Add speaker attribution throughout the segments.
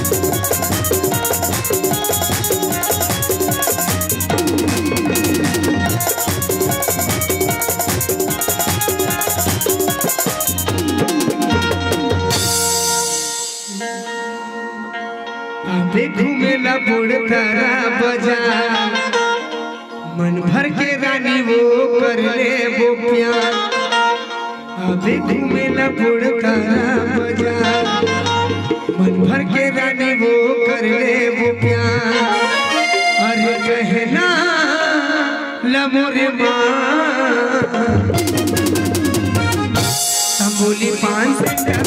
Speaker 1: घूमेला बुढ़तारा बाजार, मन भर के रानी वो कर ले वो प्यार। अबे घूमेला बुढ़तारा बाजार, मन भर के रानी वो कर ले वो प्यार। अरे कहना लमोरे माँ बोली 5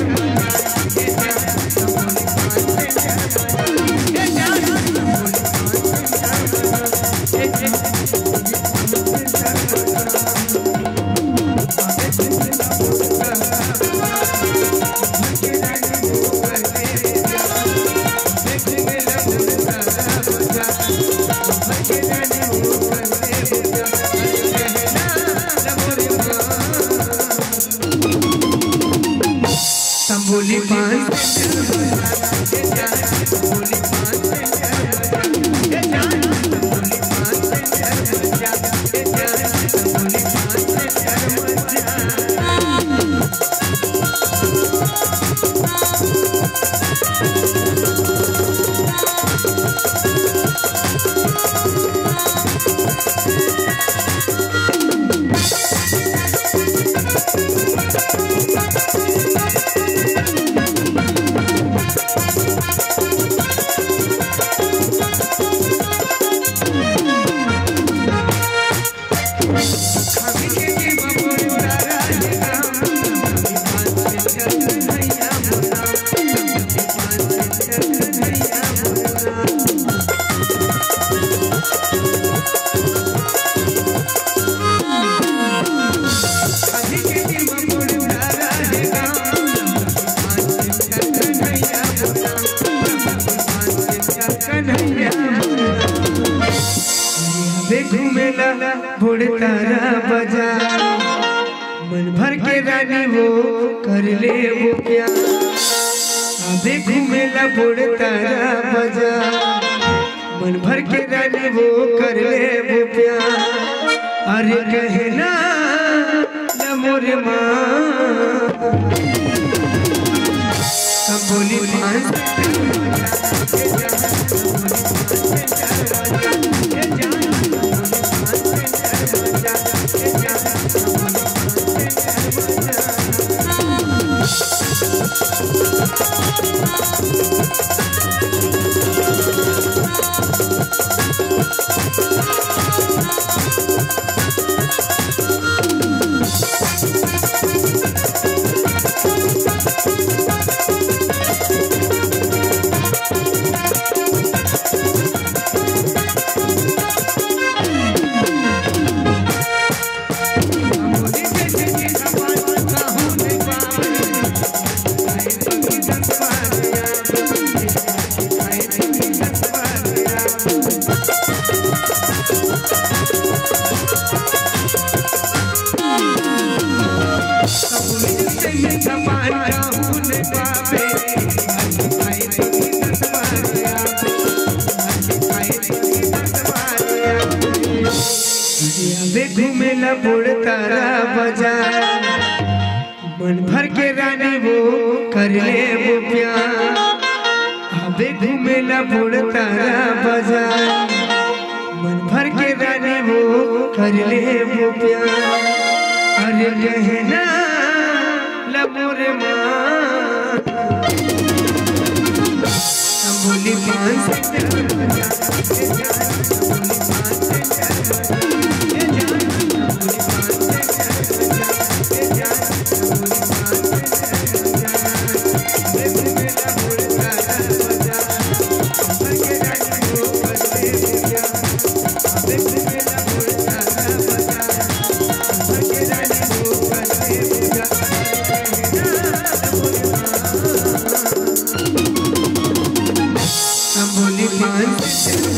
Speaker 1: बोली 5 घूमेला बुढ़तारा बाजार, मन भर के रानी वो कर ले वो प्यार। अबे घूमेला बुढ़तारा बाजार, मन भर के रानी वो कर ले वो प्यार। अरे कहना मोरे माँ बोली 5 घूमेला बुढ़तारा बाजार, मन भर के रानी वो कर ले वो प्यार। अबे घूमेला बुढ़तारा बाजार, मन भर के रानी वो कर ले वो प्यार। अरे कहना लमोरे माँ बोली 5 बोली 5